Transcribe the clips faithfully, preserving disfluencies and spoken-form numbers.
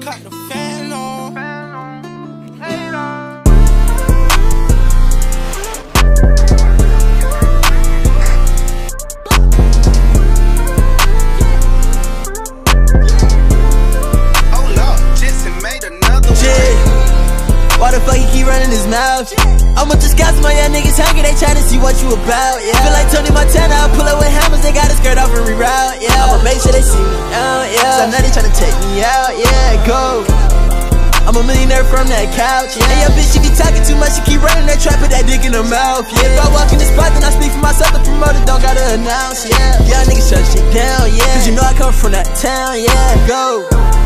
cut the fan on. Hold up, Jason made another one. Why the fuck he keep running his mouth? I'ma just got some of y'all niggas hungry, they tryna see what you about, yeah. Feel like Tony Montana, I pull up with hammers, they got a skirt off and reroute, yeah. I'ma make sure they see me out, yeah. So now they tryna take me out, yeah, go. I'm a millionaire from that couch, yeah. And your bitch, she be talking too much, she keep running that trap, put that dick in her mouth, yeah. If I walk in this spot, then I speak for myself, the promoter don't gotta announce, yeah. Y'all niggas shut shit down, yeah. Cause you know I come from that town, yeah, go.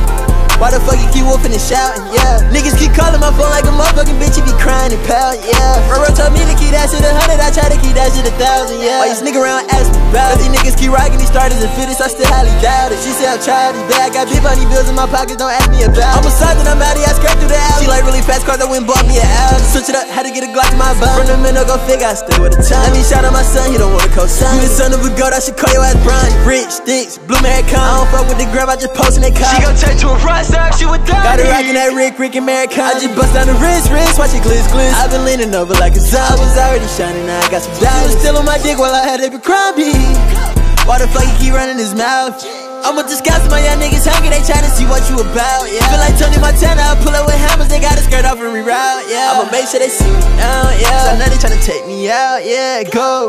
Why the fuck you keep whooping and shouting, yeah. Niggas keep calling my phone like a motherfucking bitch, you be crying and pout, yeah. Roro told me to keep that shit a hundred, I try to keep that shit a thousand, yeah. Why you sneak around asking about it? These niggas keep rocking these starters and fittest, I still highly doubt it. She said I'm tried, it's bad, got big money bills in my pockets, don't ask me about it. I'm a sergeant, I'm out here, I scratch through the alley. She like really fast cars, I went and bought me an Audi. Switch it up, had to get a Glock to my bum. From the minute, go figure, I stay with the time. Let me shout out my son, he don't wanna co-sign. You the son of a goat, I should call your ass Bronny. Rich, sticks, blue man come. I don't fuck with the grab, I just post in they car. She gon' turn to a rock star, she would die. Got her rockin' that Rick, Rick and Americana. I just bust down the wrist, wrist, watch it glitz, glitz. I've been leaning over like a zombie. I was already shining, now I got some diamonds. She was still on my dick while I had Abercrombie. Why the fuck he keep running his mouth? I'ma disguise some of y'all niggas hungry, they tryna see what you about, yeah. Feel like Tony Montana, I pull up with hammers, they got a skirt off and reroute, yeah. I'ma make sure they see me out, yeah. So now they tryna take me out, yeah, go.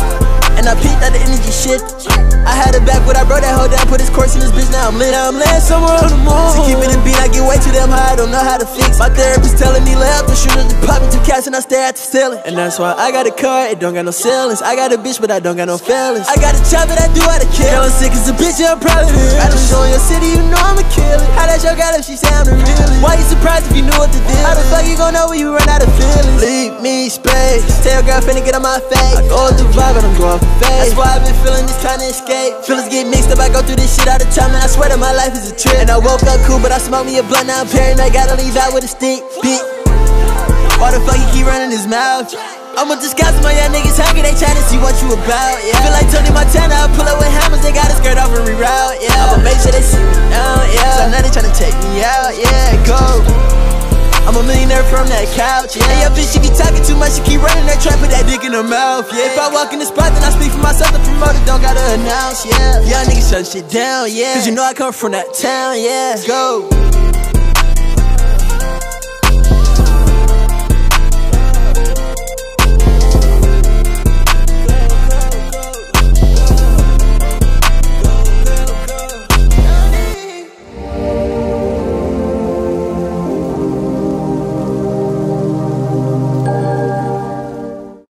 And I peeped out the energy shit. I had it back when I broke that hoe down, put his course in this bitch, now I'm lit. Now I'm laying somewhere on the moon. To keep it in beat, I get way too damn high, I don't know how to fix. My therapist telling me lay up the shooters, just pop me two cats and I stare at the ceiling. And that's why I got a car, it don't got no ceilings. I got a bitch, but I don't got no feelings. I got a job that I do out of kill. Girl, I'm sick as a bitch, yeah, I'm proud of it. I done show in your city, you know I'ma kill it. How that show got if she say I'm the realest? Why you surprised if you knew what to do? How the fuck you gon' know when you run out of feelings? Leave me space, tell your girl finna get on my face. I go with the vibe and I'm going for face. That's why I've been feeling this trying to escape. Feelings get mixed up, I go through this shit all the time, and I swear that my life is a trip. And I woke up cool, but I smoked me a blunt, now I'm paranoid, gotta leave out with a stick, bitch. Why the fuck he keep running his mouth? I'ma disguise some of y'all niggas hungry, they tryna see what you about, yeah. Feel like Tony Montana, I pull up with hammers, they got a skirt off and reroute, yeah. I'ma make sure they see me out, yeah. So now they tryna take me out, yeah, go. I'm a millionaire from that couch, yeah. And your bitch, she be talking too much, she keep running that trap, put that dick in her mouth, yeah. If I walk in the spot, then I speak for myself, the promoter don't gotta announce, yeah. Y'all niggas shut shit down, yeah. Cause you know I come from that town, yeah. Go.